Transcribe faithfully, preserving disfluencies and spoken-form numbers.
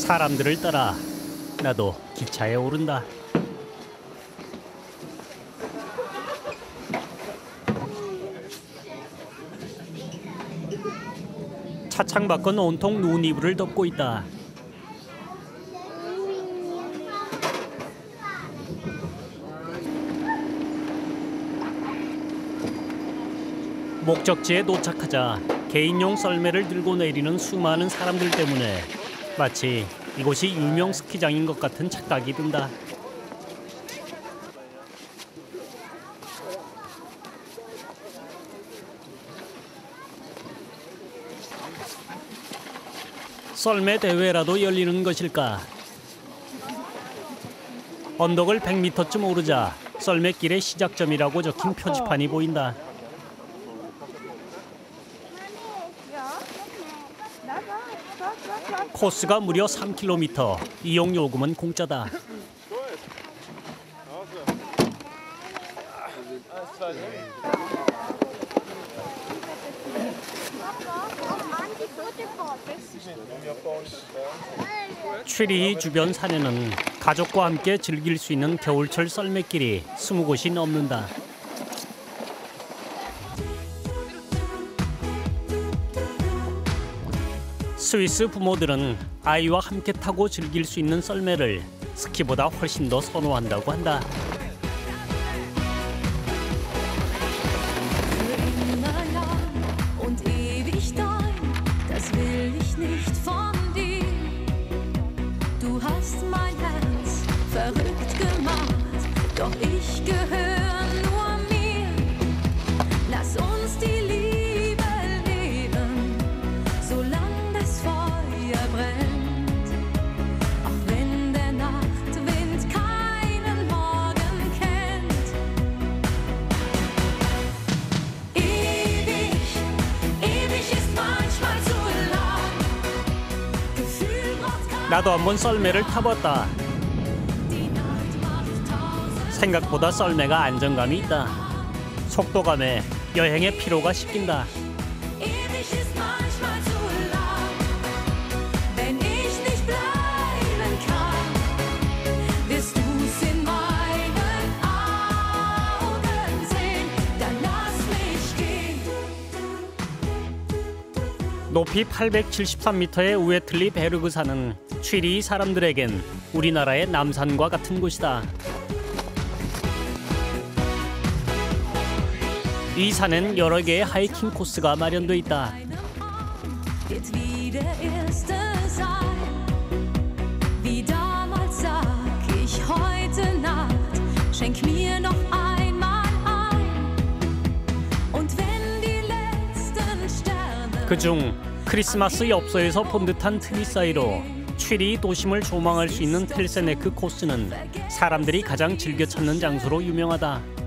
사람들을 따라 나도 기차에 오른다. 차창 밖은 온통 눈 이불을 덮고 있다. 목적지에 도착하자 개인용 썰매를 들고 내리는 수많은 사람들 때문에 마치 이곳이 유명 스키장인 것 같은 착각이 든다. 썰매 대회라도 열리는 것일까? 언덕을 백 미터쯤 오르자 썰매길의 시작점이라고 적힌 표지판이 보인다. 코스가 무려 삼 킬로미터, 이용 요금은 공짜다. 취리히 주변 산에는 가족과 함께 즐길 수 있는 겨울철 썰매길이 스무 곳이 넘는다. 스위스 부모들은 아이와 함께 타고 즐길 수 있는 썰매를 스키보다 훨씬 더 선호한다고 한다. 나도 한번 썰매를 타봤다. 생각보다 썰매가 안정감이 있다. 속도감에 여행의 피로가 씻긴다. 높이 팔백칠십삼 미터의 우에틀리 베르그산은 취리히 사람들에겐 우리나라의 남산과 같은 곳이다. 이 산엔 여러 개의 하이킹 코스가 마련돼 있다. 그중 크리스마스 엽서에서 본 듯한 트리 사이로 취리히 도심을 조망할 수 있는 텔세네크 코스는 사람들이 가장 즐겨 찾는 장소로 유명하다.